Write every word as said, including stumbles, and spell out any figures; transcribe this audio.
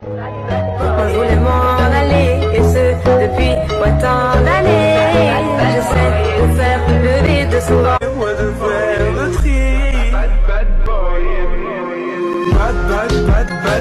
Je voulais m'en aller, et ce, depuis autant d'années. J'essaie de faire le vide de souvent. Moi de faire le tri. Bad, bad boy. Bad, bad, bad, bad.